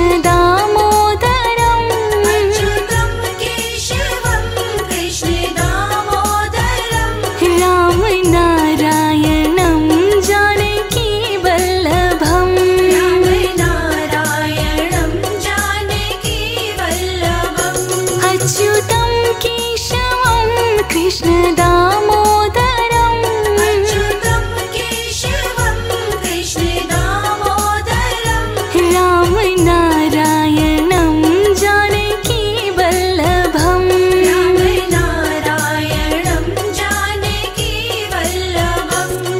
दामोदरम् अच्युतं केशवं कृष्ण दामोदरम् राम नारायणं जानकी वल्लभम् राम नारायणं जानकी वल्लभम् अच्युतं केशवं कृष्ण दामोदरम् अच्युतं केशवं कृष्ण दामोदरम् राम नारायणं जानकी वल्लभम् राम नारायणं जानकी वल्लभम्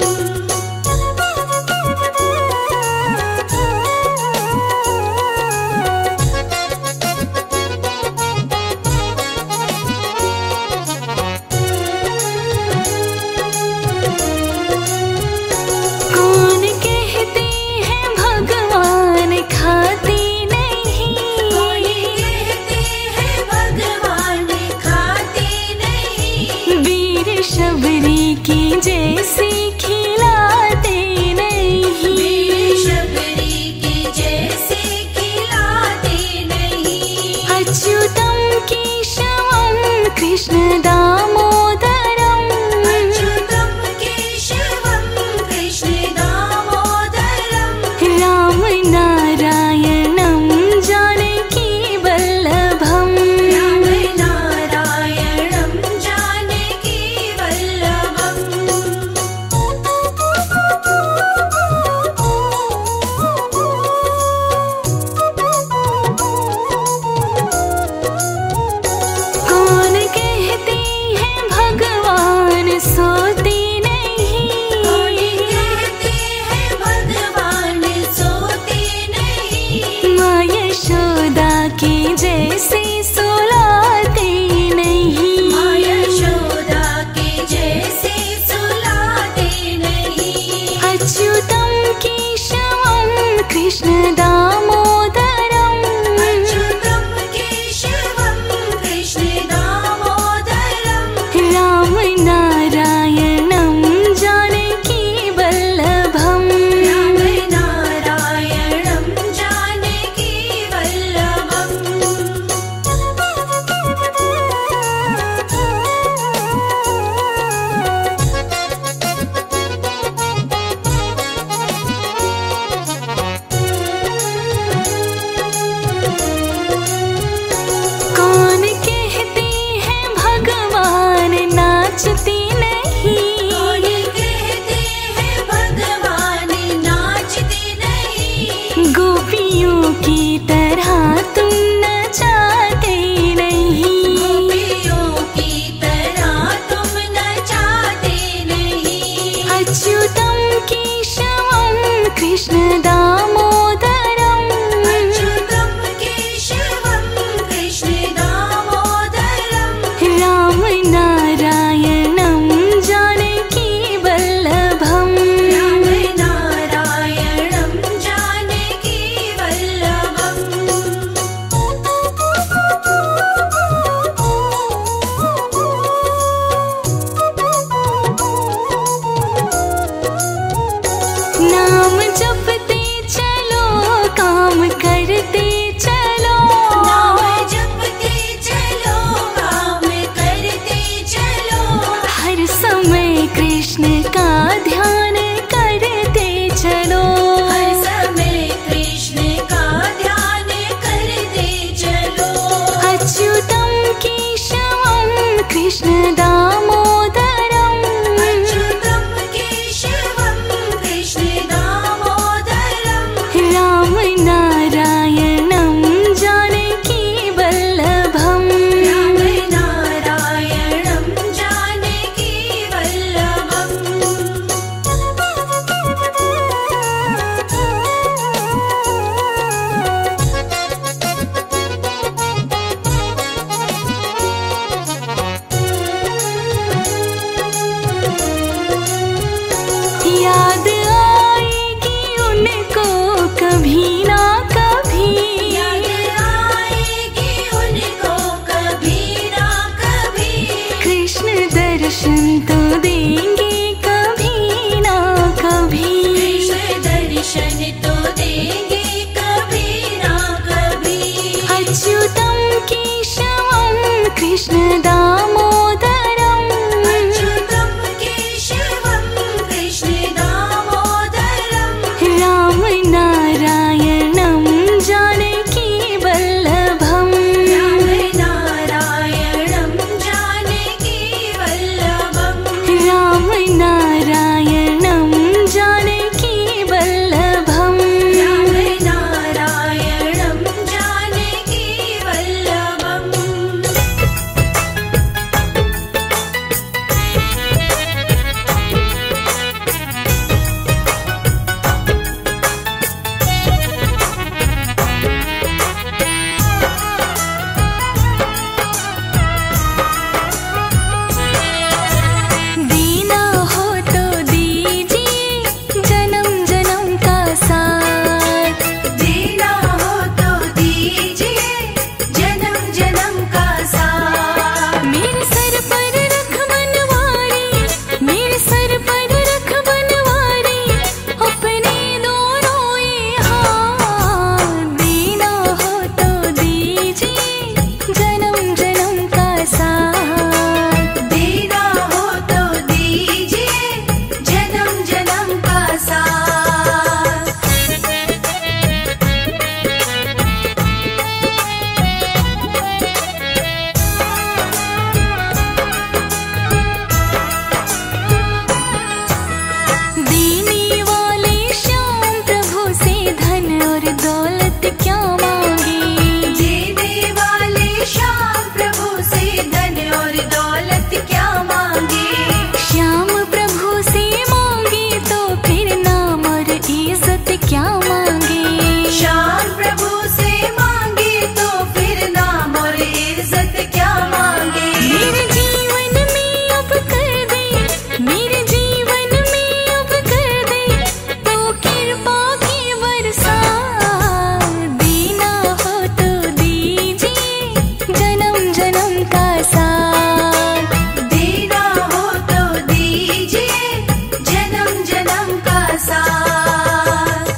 कौन कहते हैं भगवान खाते नहीं कहते हैं भगवान खाते नहीं वीर शबरी की जैसे खिलाते नहीं वीर शबरी की जैसे खिलाते नहीं अच्युतं केशवं कृष्ण दामोदरम् अच्युतं केशवं कृष्ण दामोदरम् राम नारायणं जानकी वल्लभम् राम नारायणं जानकी वल्लभम् कौन कहते हैं भगवान सोते नहीं कहते हैं भगवान सोते नहीं माँ यशोदा के जैसे सुलाते नहीं माँ यशोदा के जैसे सुलाते नहीं अच्युतं केशवं कृष्ण दामोदरम् अच्युतं केशवं कृष्ण दामोदरम् राम नारायणं जानकी वल्लभम् राम नारायणं जानकी वल्लभम् कौन कहते हैं भगवान नाचते नहीं कहते हैं भगवान नाचते नहीं गोपियों की तरह तुम नचाते नहीं गोपियों की तरह तुम नचाते नहीं अच्युतं केशवं कृष्ण दामोदरम् अच्युतं केशवं कृष्ण दामोदरम् राम नारायणं जानकी वल्लभम् राम नारायणं जानकी वल्लभम् नाम जपते चलो काम करते चलो नाम जपते चलो काम करते चलो हर समय कृष्ण का ध्यान करते चलो हर समय कृष्ण का ध्यान करते चलो अच्युतं केशवं कृष्ण दामोदरम् अच्युतं केशवं कृष्ण दामोदरम् राम नारायणं जानकी वल्लभम् राम नारायणं जानकी वल्लभम् याद आएगी उनको कभी ना कभी याद आएगी उनको कभी ना कभी कृष्ण दर्शन तो देंगे कभी ना कभी कृष्ण दर्शन तो देंगे कभी ना कभी कृष्ण दामोदरम् अच्युतं केशवं कृष्ण दामोदरम् राम नारायणं जानकी वल्लभम् राम नारायणं जानकी वल्लभम् राम नारायणं जानकी वल्लभम् राम नारायणं जानकी वल्लभम् दीना हो तो दीजिए जन्म जन्म का साथ दीना हो तो दीजिए जन्म जन्म का साथ मेरे सर पर रख बनवारी मेरे सर पर रख बनवारी अपने दोनों ये हाथ दीना हो तो दीजिए जन्म जन्म का साथ दीना हो तो दीजिए जन्म जन्म का साथ दीनी वाले श्याम प्रभु से धन और दौलत क्या मांगे देने वाले श्याम प्रभु से धन और दौलत क्या मांगे श्याम प्रभु से मांगे तो फिर नाम और इज्जत क्या मांगे श्याम प्रभु से मांगे तो फिर नाम और इज्जत क्या मांगे मेरे जीवन में अब कर दे मेरे जीवन में अब कर दे तो कृपा की बरसा दीना हो तो दीजिए जन्म जन्म का साथ दीना हो तो दीजिए जन्म जन्म का साथ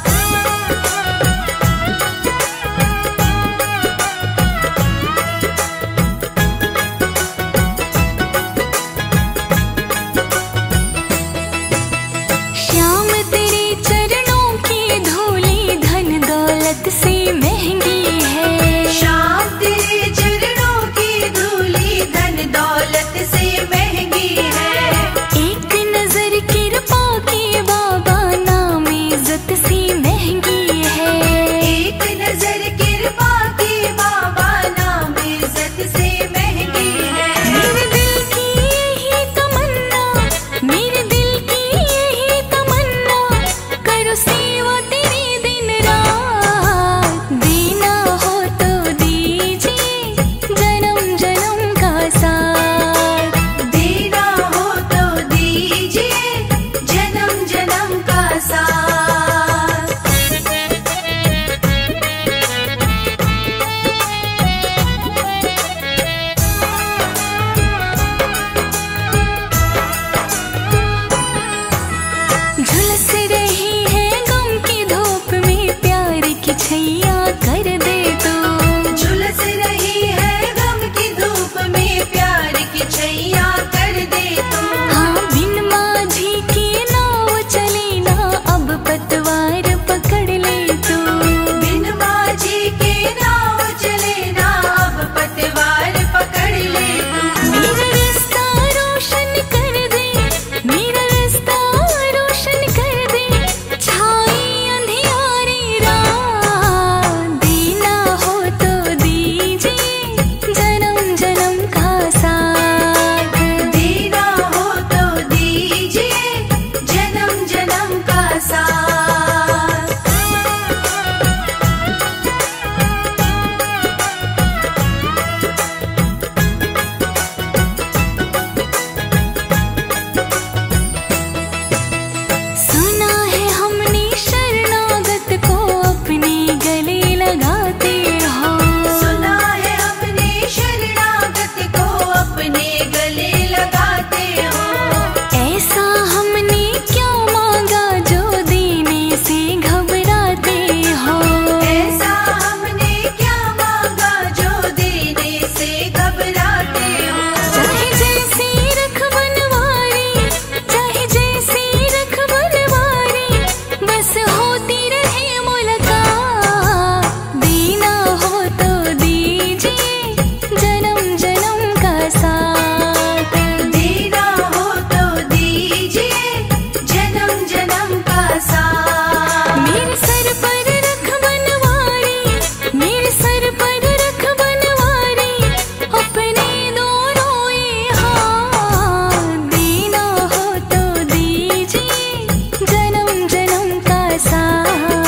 श्याम तेरे चरणों की धूली धन दौलत से महंगी है श्याम तेरे चरणों की धूली धन दौलत से महंगी है एक नजर कृपा की बाबा नाम इज्जत से महंगी है एक नजर कृपा की बाबा नाम इज्जत से महंगी है मेरे दिल की यही तमन्ना मेरे दिल की यही तमन्ना करो सेवा तेरी दिन रात दीना हो तो दीजिए जन्म जन्म का साथ दीना हो तो दीजिए जन्म जन्म का साथ झुलस रही है गम की धूप में प्यार की छैया कर दे तो झुलस रही है गम की धूप में प्यार की छैया कर दे तुम हाँ बिन माझी की नाव चले ना अब पतवार पकड़ ले तो बिन माझी के नाव चले ना अब पतवार पकड़ ले तुम मेरा रास्ता रोशन कर दे मेरा रास्ता रोशन कर दे छाई अंधियारी रात होती रहे मुलाकात, देना हो तो दीजिए जन्म जन्म का साथ। देना हो तो दीजिए जन्म जन्म का साथ। मेरे सर पर रख बनवारी, मेरे सर पर रख बनवारी, अपने दोनों ये हाथ, देना हो तो दीजिए जन्म जन्म का साथ।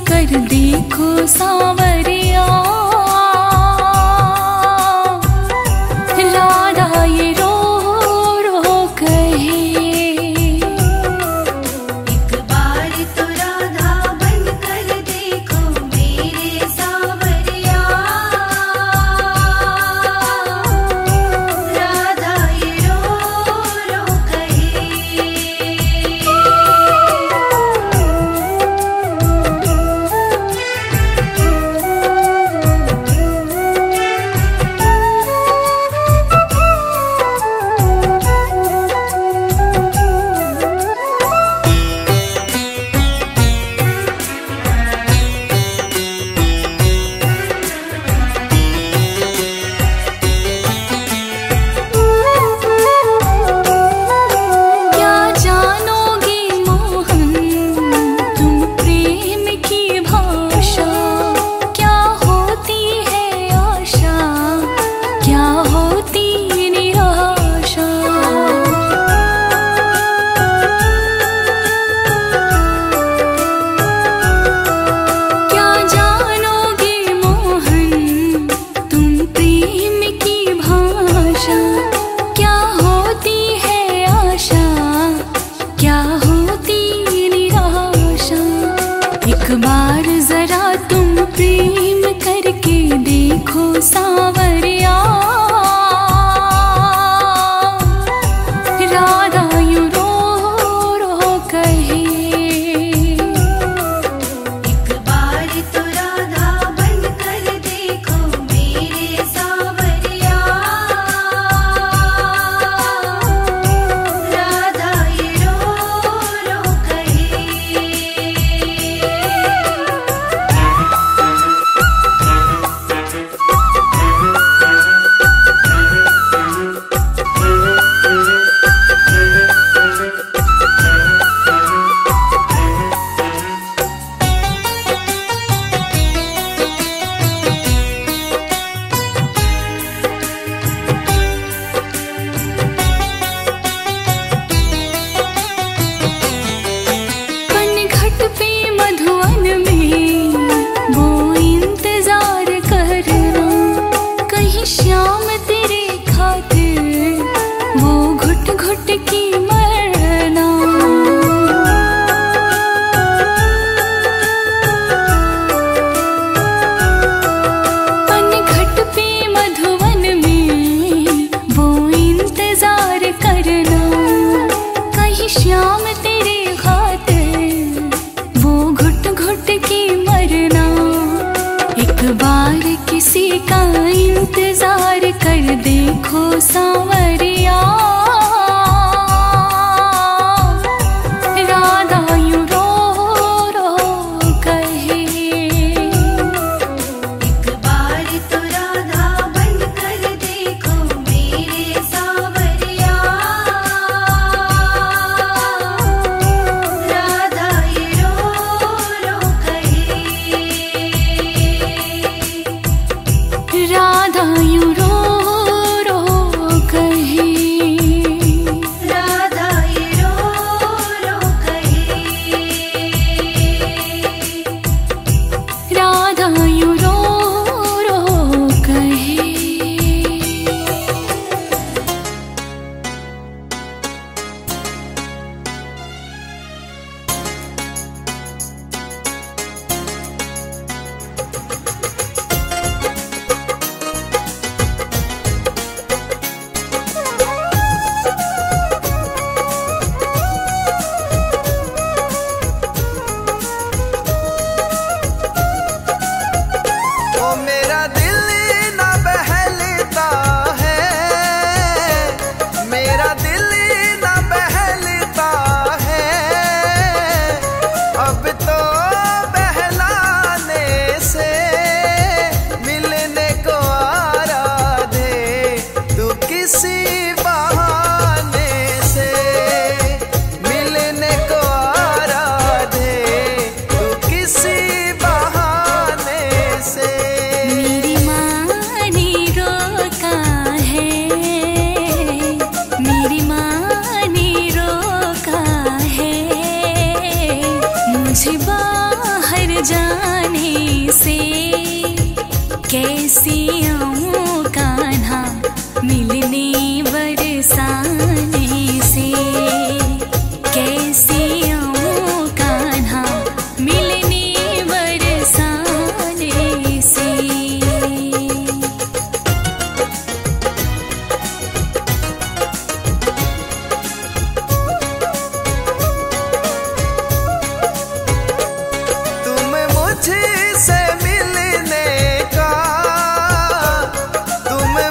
कर देखो सांवरिया, राधा ये रो रो कहे। एक बार तो राधा बन कर देखो मेरे सांवरिया, राधा ये रो रो कहे। क्या जानोगे मोहन तुम प्रेम की भाषा, क्या होती है आशा, क्या होती निराशा। क्या जानोगे मोहन तुम प्रेम की भाषा, क्या होती है आशा, क्या होती निराशा। एक बार जरा तुम प्रेम करके देखो सांवरिया, राधा यूं रो रो कहे। एक बार तो राधा बन कर देखो मेरे सांवरिया, राधा ये रो रो कहे। पनघट पे मधुवन में वो इंतजार करना, कहीं श्याम तेरे खातिर वो घुट घुट की मरना। पनघट पे मधुवन में वो इंतजार करना, कहीं श्याम तेरे खातिर वो घुट घुट की मरना। एक बार किसी का इंतजार कर देखो सांवरिया, राधा यूं रो रो कहे। एक बार तो राधा बन कर देखो मेरे सांवरिया, राधा ये रो रो कहे। राधा यूं रो रो कहे। कैसे आऊं कान्हा मिलने बरसाने से, कैसे आऊं कान्हा मिलने बरसाने से। तुम्हें मुझसे मिलने का, तुम्हें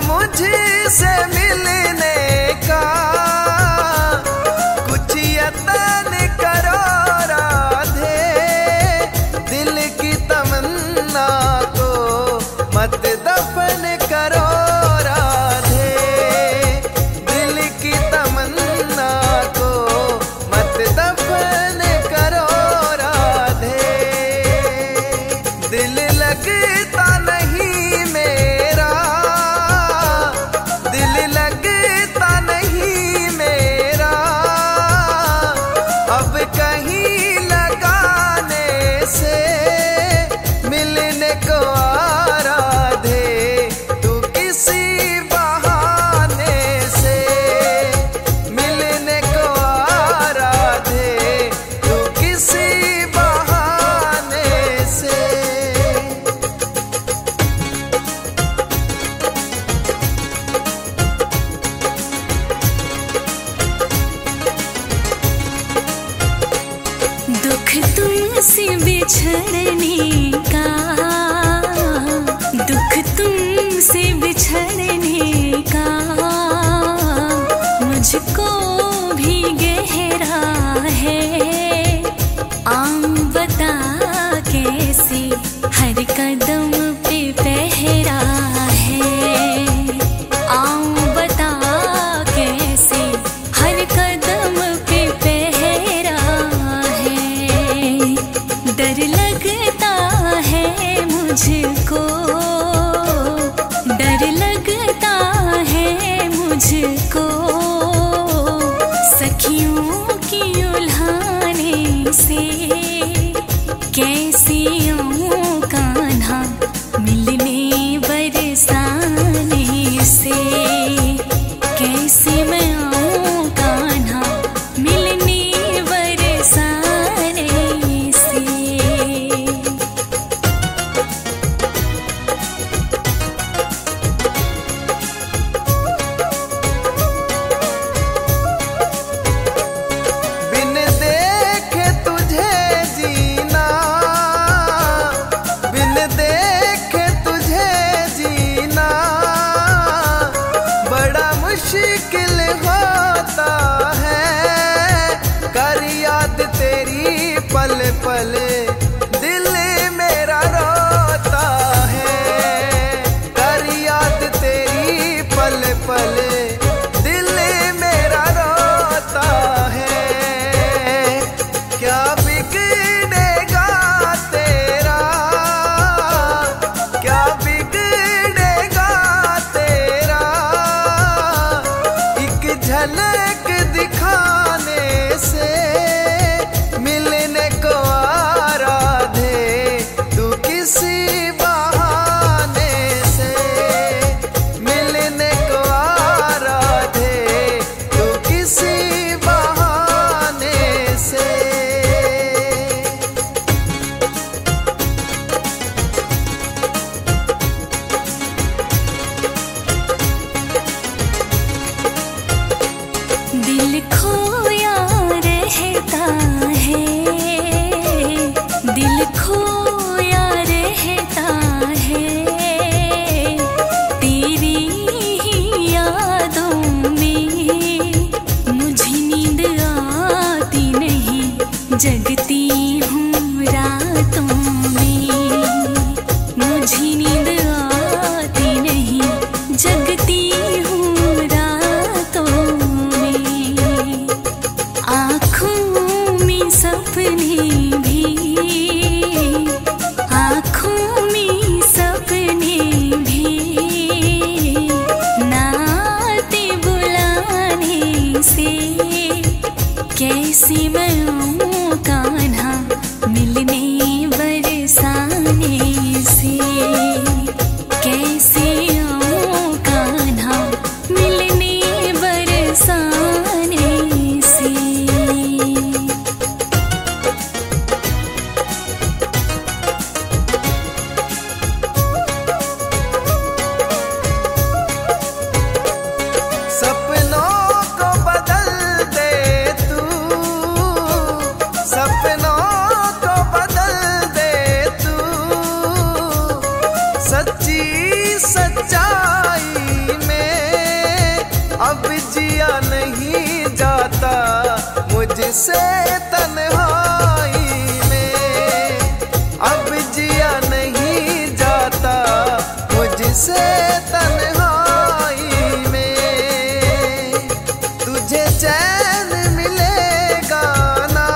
से तन्हाई में, अब जिया नहीं जाता मुझसे तन्हाई में। तुझे चैन मिलेगा ना,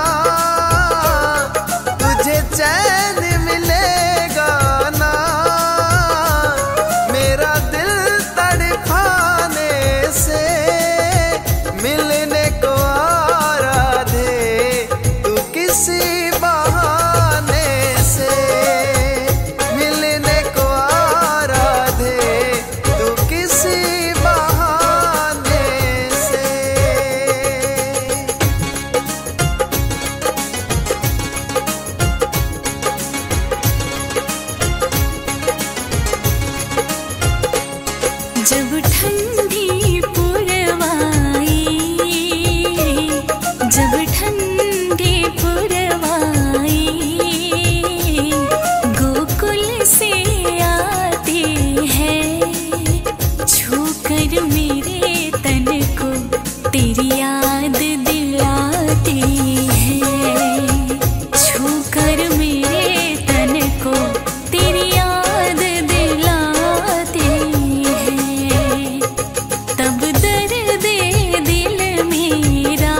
तुझे चैन मिलेगा ना, मेरा दिल तड़पाने से मिलने को आ राधे तू किसी बहाने से, मिलने को आ राधे तू किसी बहाने से। जब ठंडी पुरवाई, जब ठंडी पुरवाई गोकुल से आती है, छूकर मेरे तन को तेरी याद दिलाती है, छूकर मेरे तन को तेरी याद दिलाती है। तब दर्द दिल मेरा,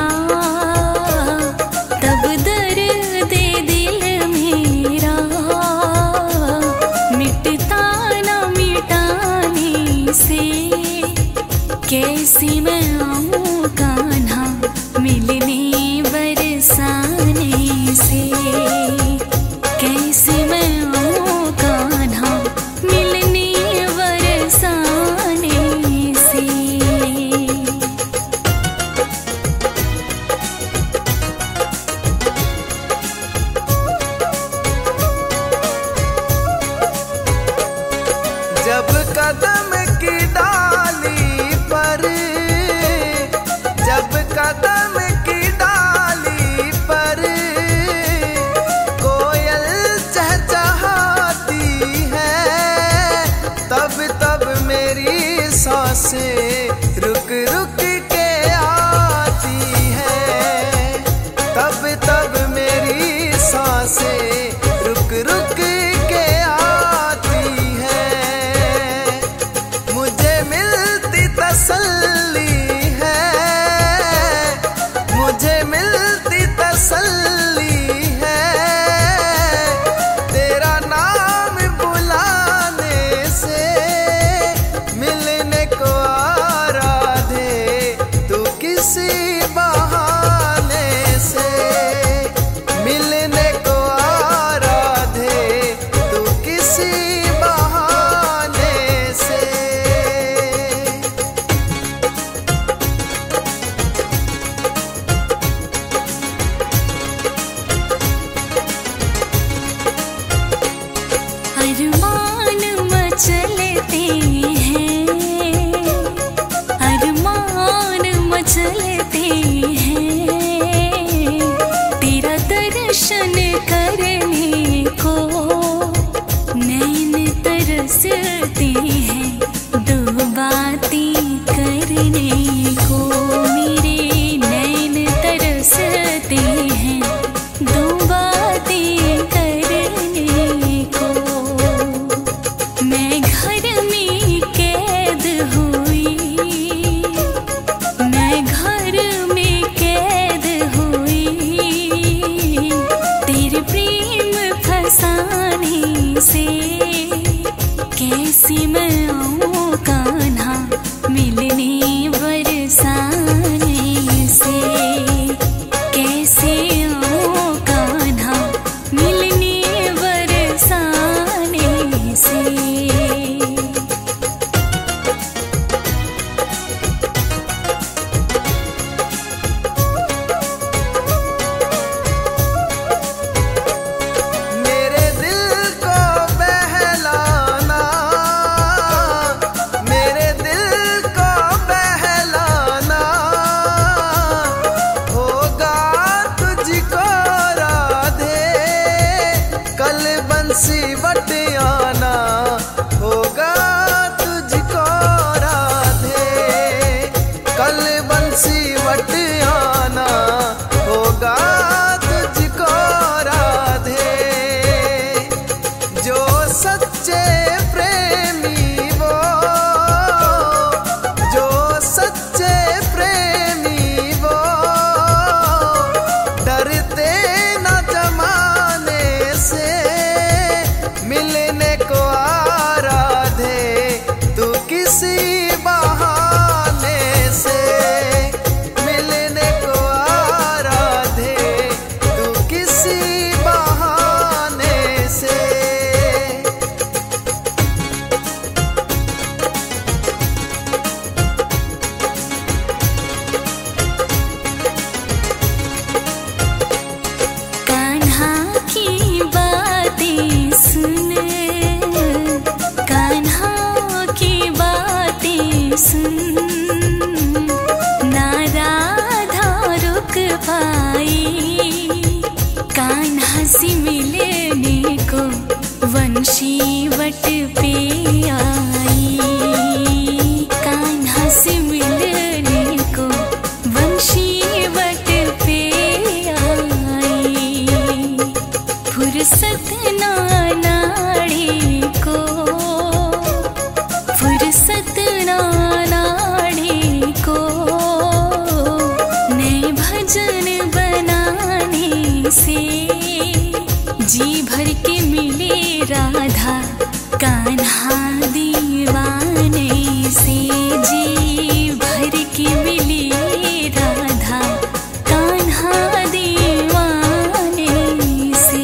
तब दर्द दिल मेरा मिटता ना मिटाने से, कैसी मैं आऊं कान्हा मिलने बरसाने से, कैसी मैं आऊं कान्हा मिलने बरसाने से। जब कदम की डाली पर, जब कदम की डाली पर कोयल चहचहाती है, तब तब मेरी सांसें रुक रुक के आती है, तब तब मेरी सांसें रुक रुक के आती है। मुझे मिलती तसल्ली है, मुझे मिलती तसल्ली है, तेरा नाम बुलाने से, मिलने को आ राधे तू किसी बहाने से, मिलने को आ राधे तू किसी बहाने से। अरमान मचलते हैं, अरमान मचलते हैं, तेरा दर्शन करने को नैन तरसते हैं, दो बातें करने को मेरे नैन तरसते हैं, दो बातें करने को। मैं घर में कैद हुई, मैं घर में कैद हुई, तेरे प्रेम फसाने से, कैसी मैं आऊं कान्हा मिलने बरसाने से, कैसे आऊं कान्हा मिलने बरसाने से। मेरे दिल को बहलाना, मेरे दिल को बहलाना, फुर्सत ना नाड़े को नए भजन बनाने से जी भर के मिले राधा कान्हा दीवाने से जी भर के मिले राधा कान्हा दीवाने से।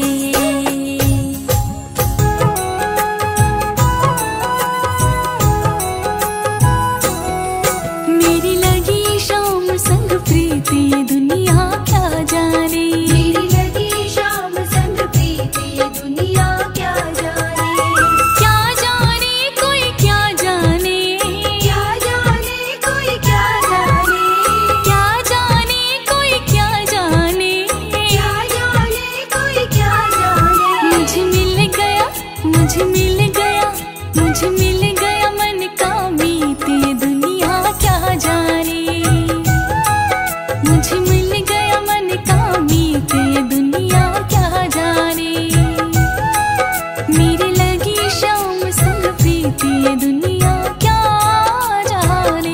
मेरी लगी शाम संग प्रीति दुनिया क्या जाने, मेरी लगी शाम संग प्रीति दुनिया क्या जाने, क्या जाने कोई क्या जाने, क्या जाने कोई क्या जाने, क्या जाने कोई क्या जाने, क्या जाने कोई क्या जाने। मुझे मिल गया मुझे मिल गया मुझे मिल गया मन का मीत ये दुनिया क्या जाने, मुझे मिल गया मन का मीत ये दुनिया क्या जाने। मेरी लगी शाम संग प्रीति ये दुनिया क्या जाने।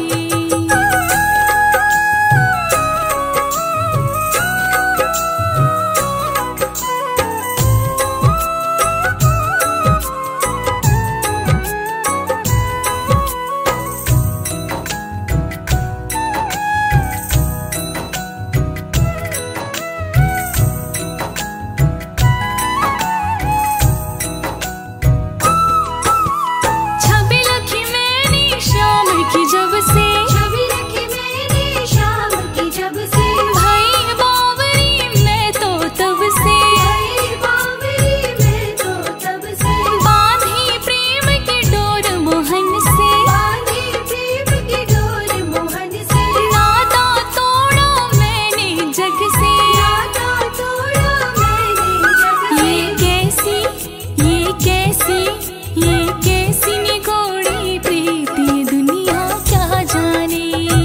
छवि रखी मैंने शाम की जब से, छवि रखी मैंने शाम की जब से, भाई बावरी मैं तो तब से, भाई बावरी मैं तो तब से, बांधी प्रेम की डोर मोहन से, बांधी प्रेम की डोर मोहन से, नाता तोड़ा मैंने जग से। नाता तोड़ा मैंने जग से। ये कैसी ये कैसी ये कैसी निगोड़ी प्रीति दुनिया क्या जाने।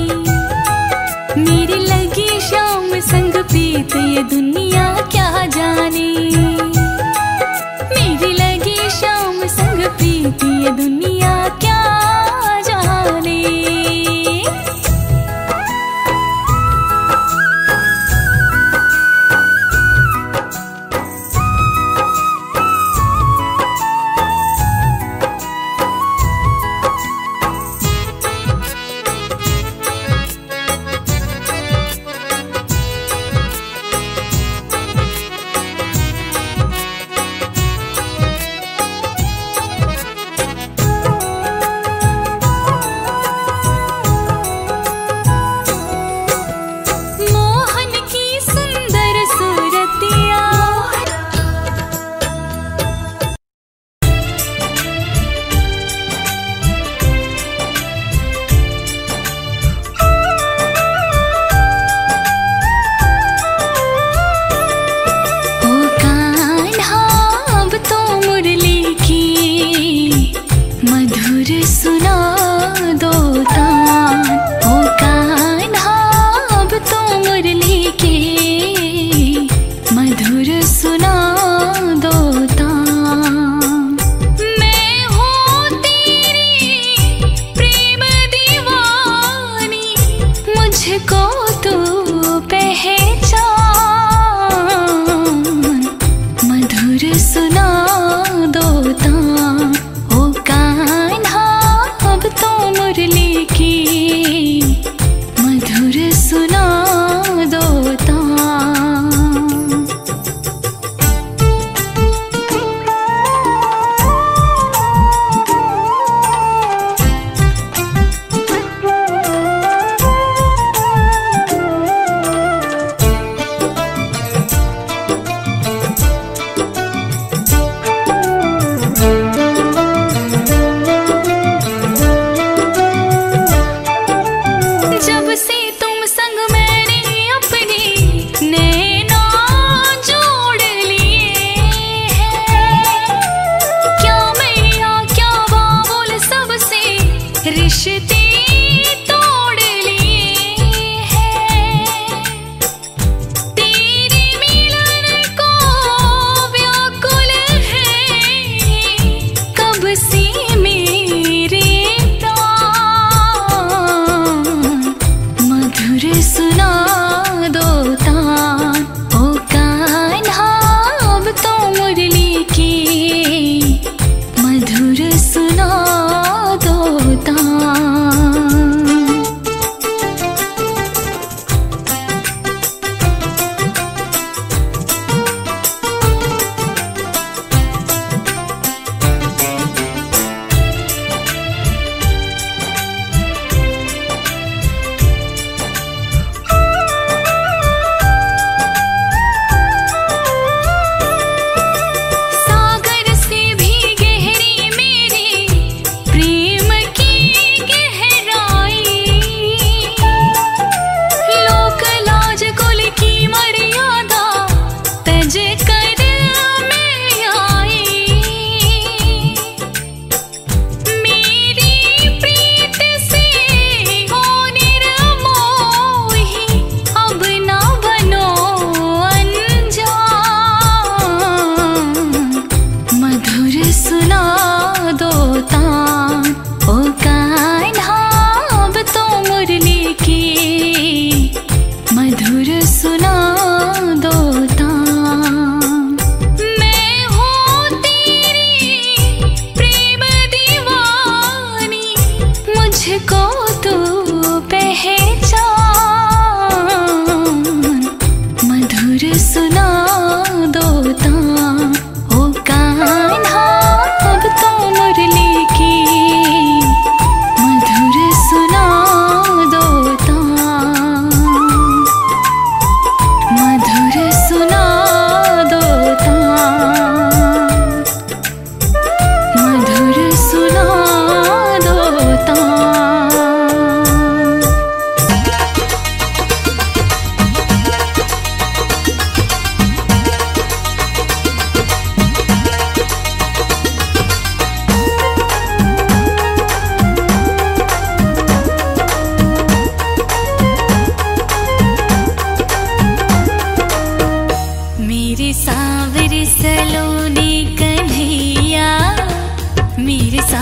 मेरी लगी शाम संग प्रीत ये दुनिया क्या जाने, मेरी लगी शाम संग प्रीत ये दुनिया क्या जाने। मोहन की सुंदर सूरतिया ओ कान्हा अब तो मुरली की मधुर सुना दो तान। ओ कान्हा अब तो मुरली की मधुर सुना दो तान। मैं हूँ तेरी प्रेम दीवानी मुझको तो पहचान। मधुर सुना दो तान। ओ कान्हा अब तो मुरली की मधुर सुना दो तान। जब से तुम संग मैंने अपनी नैना जोड़ लिए हैं, क्या मैया क्या बाबुल सबसे रिश्ते तोड़ लिए हैं। तेरे मिलन को व्याकुल है कब से मेरे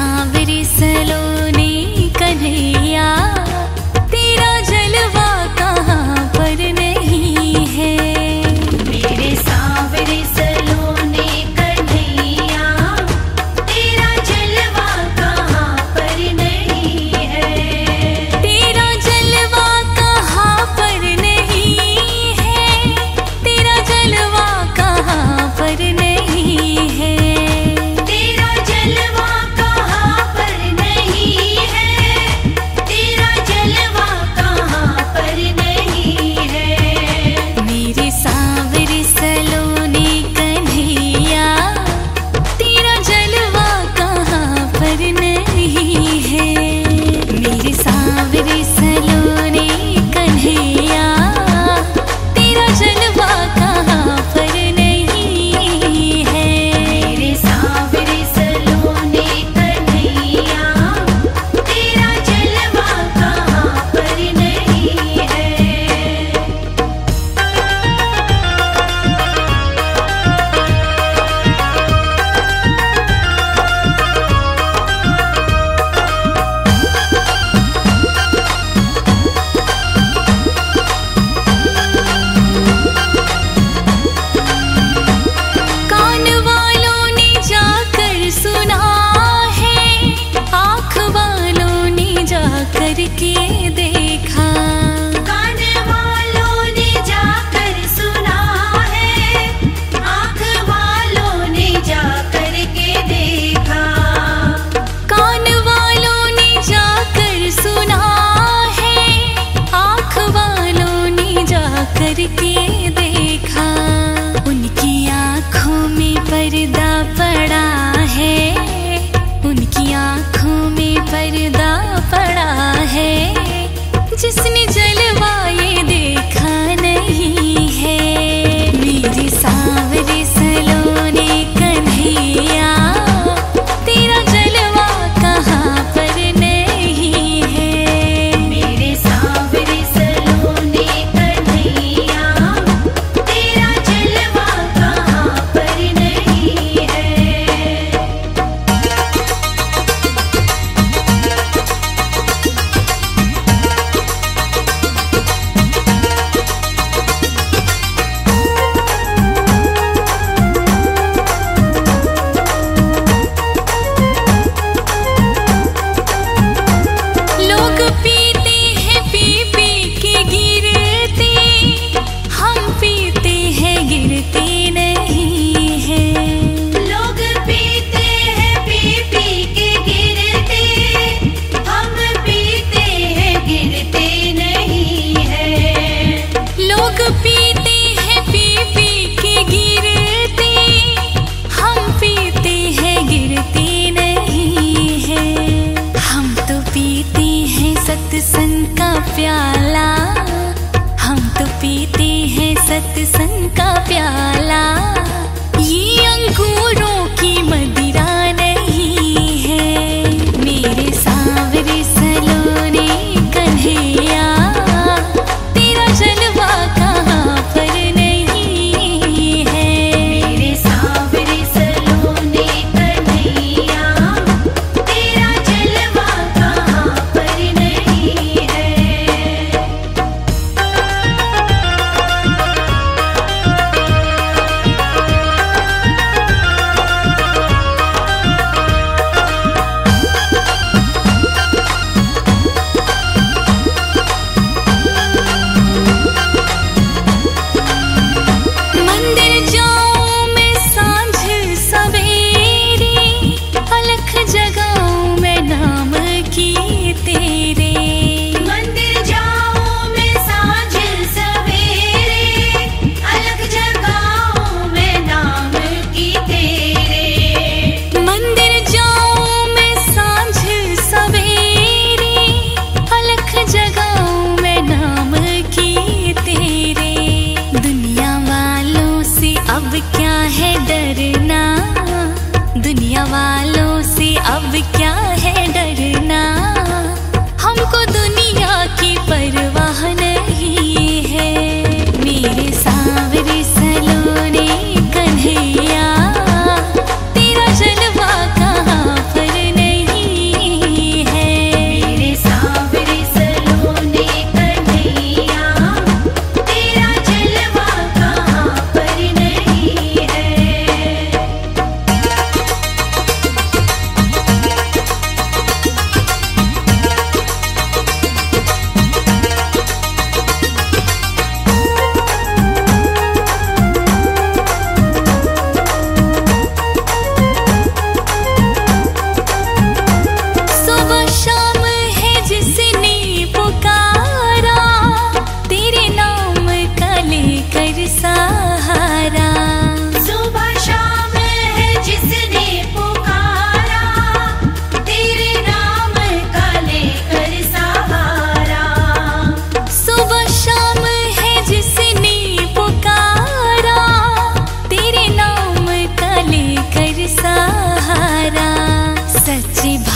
सांवरे सलोने कन्हैया तेरा जलवा कहाँ पर नहीं है। मेरे सांवरे सलोने कन्हैया तेरा जलवा कहाँ पर नहीं है। तेरा जलवा कहाँ पर नहीं है। तेरा जलवा कहाँ पर नहीं है। तेरा जलवा कहाँ पर नहीं है। तेरा जलवा कहाँ पर नहीं है। मेरे सांवरे सलोने कन्हैया तेरा जलवा कहाँ पर नहीं है। मेरे सांवरे सलोने कन्हैया तेरा जलवा कहाँ पर नहीं है। मेरे सांवरे सलोने कन्हैया तेरा जलवा कहाँ पर नहीं है। कान वालों ने जाकर सुना है। आँख वालों ने जाकर के देखा। कान वालों ने जाकर सुना है। आँख वालों ने जाकर के देखा। कान वालों ने जाकर सुना है। आँख वालों ने जाकर के देखा। उनकी आँखों में पर्दा पड़ा है। उनकी आँखों में पर्दा पड़ा है। जिसने जलवा ये देखा नहीं है। मेरे सांवरे सलोने कन्हैया तेरा जलवा कहाँ पर नहीं है। मेरे सांवरे सलोने कन्हैया तेरा जलवा कहाँ पर नहीं है।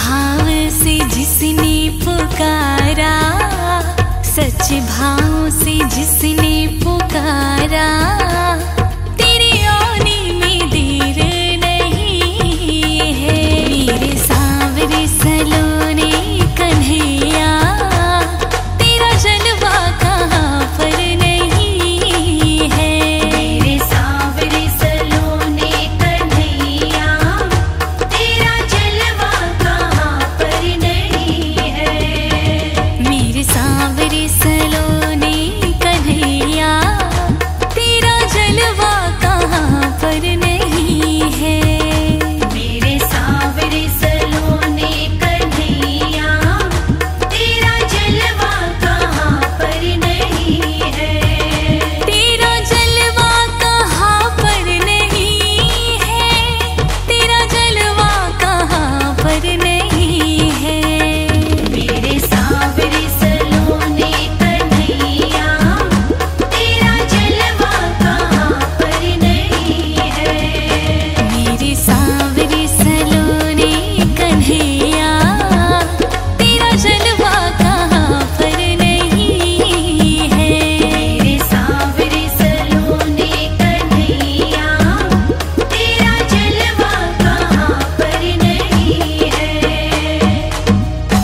भाव से जिसने पुकारा, सच भाव से जिसने पुकारा,